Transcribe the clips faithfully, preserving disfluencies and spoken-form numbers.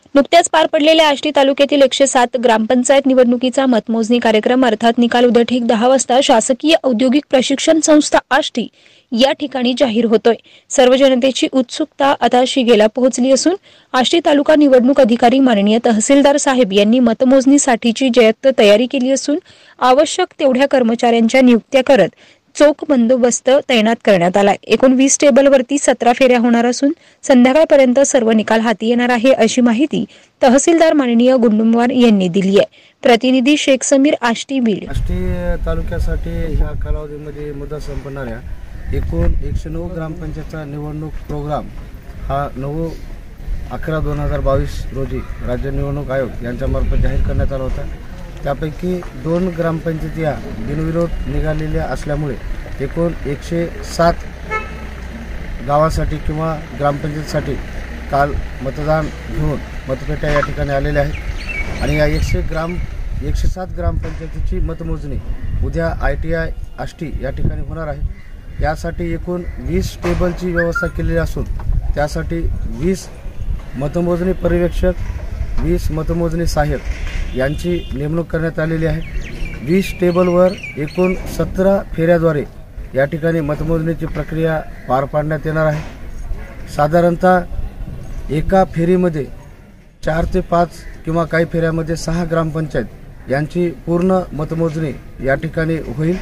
नुकत्याच पार पडलेल्या आष्टी तालुक्यातील एकशे सात ग्रामपंचायत निवडणुकीचा मतमोजणी कार्यक्रम अर्थात निकाल उद्या ठीक दहा वाजता शासकीय औद्योगिक प्रशिक्षण संस्था आष्टी या ठिकाणी जाहीर होतोय। सर्व जनतेची उत्सुकता आता शिगेला पोहोचली असून आष्टी तालुका निवडणूक अधिकारी माननीय तहसीलदार साहेब यांनी मतमोजणीसाठीची जय्यत तयारी केली असून आवश्यक तेवढ्या कर्मचाऱ्यांच्या नियुक्त्या करत चोख बंदोबस्त तैनात करण्यात आलाय। एकूण वीस टेबलवरती सतरा फेऱ्या होणार असून संध्याकाळपर्यंत सर्व निकाल हाती येणार आहे अशी माहिती तहसीलदार माननीय गुंडुमवार यांनी दिली आहे। प्रतिनिधी शेख समीर, आष्टी, बीड। आष्टी तालुक्यासाठी ह्या कालावधीमध्ये मुदत संपणाऱ्या एकूण एकशे नऊ ग्रामपंचायतचा निवडणूक प्रोग्राम हा नऊ अकरा दोन हजार बावीस रोजी राज्य निवडणूक आयोग यांच्यामार्फत जाहीर करण्यात आला होता। त्यापैकी दोन ग्रामपंचायती या बिनविरोध निघालेल्या असल्यामुळे एकूण एकशे सात गावासाठी किंवा ग्रामपंचायतीसाठी काल मतदान घेऊन मतपेट्या या ठिकाणी आलेल्या आहेत आणि या एकशे ग्राम एकशे सात ग्रामपंचायतीची मतमोजणी उद्या आय टी आय आष्टी या ठिकाणी होणार आहे। यासाठी एकूण वीस टेबलची व्यवस्था केलेली असून त्यासाठी वीस मतमोजणी पर्यवेक्षक, वीस मतमोजणी सहाय्यक यांची नेमणूक करण्यात आलेली आहे। वीस टेबलवर एकूण सतरा फेऱ्याद्वारे या ठिकाणी मतमोजणीची प्रक्रिया पार पाडण्यात येणार आहे। साधारणतः एका फेरीमध्ये चार ते पाच किंवा काही फेऱ्यामध्ये सहा ग्रामपंचायत यांची पूर्ण मतमोजणी या ठिकाणी होईल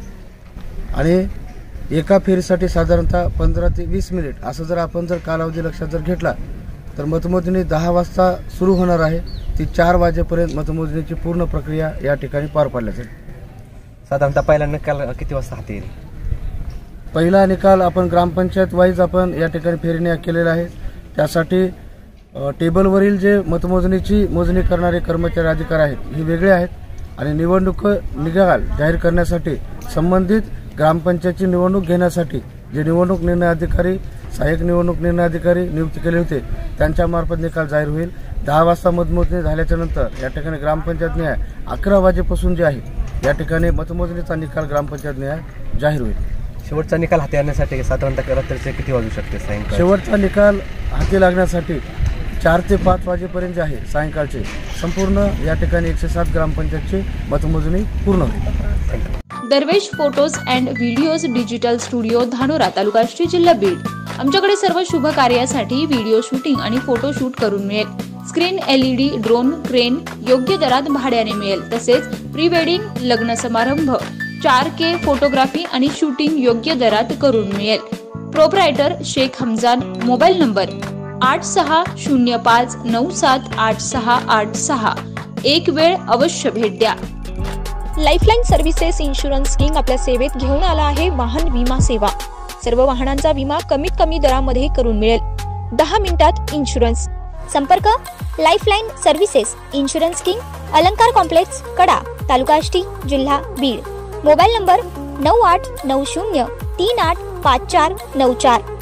आणि एका फेरीसाठी साधारणतः पंधरा ते वीस मिनिट असं जर आपण जर कालावधी लक्षात जर घेतला तर मतमोजणी दहा वाजता सुरू होणार आहे, ती चार वाजेपर्यंत मतमोजणीची पूर्ण प्रक्रिया या ठिकाणी पार पाडल्या जाईल। साधारणतः पहिला निकाल किती वाजता हाती येईल? पहिला निकाल आपण ग्रामपंचायत वाईज आपण या ठिकाणी फेरीने केलेला आहे। त्यासाठी टेबलवरील जे मतमोजणीची मोजणी करणारे कर्मचारी अधिकारी आहेत हे वेगळे आहेत आणि निवडणूक निकाल जाहीर करण्यासाठी संबंधित ग्रामपंचायतची निवडणूक घेण्यासाठी जे निवडणूक निर्णय अधिकारी, सहाय्यक निवडणूक निर्णय अधिकारी नियुक्त केले होते त्यांच्यामार्फत निकाल जाहीर होईल। दहा वाजता मतमोजणी झाल्याच्या नंतर या ठिकाणी ग्रामपंचायत न्याय अकरा वाजेपासून जे आहे या ठिकाणी मतमोजणीचा निकाल ग्रामपंचायत न्याय जाहीर होईल। शेवटचा निकाल हाती आणण्यासाठी साधारणतः रात्रीचे किती वाजू शकते? सायंकाळ शेवटचा निकाल हाती लागण्यासाठी चार ते पाच वाजेपर्यंत जे आहे सायंकाळचे संपूर्ण या ठिकाणी एकशे सात ग्रामपंचायतची मतमोजणी पूर्ण होईल। Darvesh photos and videos digital studio, Dhanora, taluka Ashti, जिल्हा बीड। आमच्याकडे सर्व शुभ कार्यासाठी व्हिडिओ शूटिंग आणि फोटो शूट करून मिळेल। स्क्रीन, एलईडी, ड्रोन, क्रेन योग्य दरात भाड्याने मिळेल। तसेच प्री वेडिंग, लग्न समारंभ, चार के फोटोग्राफी आणि शूटिंग योग्य दरात करून मिळेल। Proprietor Shaikh Hamjan. Mobile number आठ सहा शून्य पाच नऊ सात आठ सहा आठ सहा। एक वेळ अवश्य भेट द्या। लाईफलाईन सर्व्हिसेस इन्शुरन्स किंग आपल्या सेवेत घेऊन आला आहे वाहन विमा सेवा। सर्व वाहनांचा विमा कमीत कमी दरामध्ये करून मिळेल। दहा मिनिटात इन्शुरन्स। संपर्क lifeline services insurance king, Alankar complex, Kada, taluka Ashti, जिल्हा बीड। मोबाईल नंबर नऊ आठ नऊ शून्य तीन आठ पाच चार नऊ चार।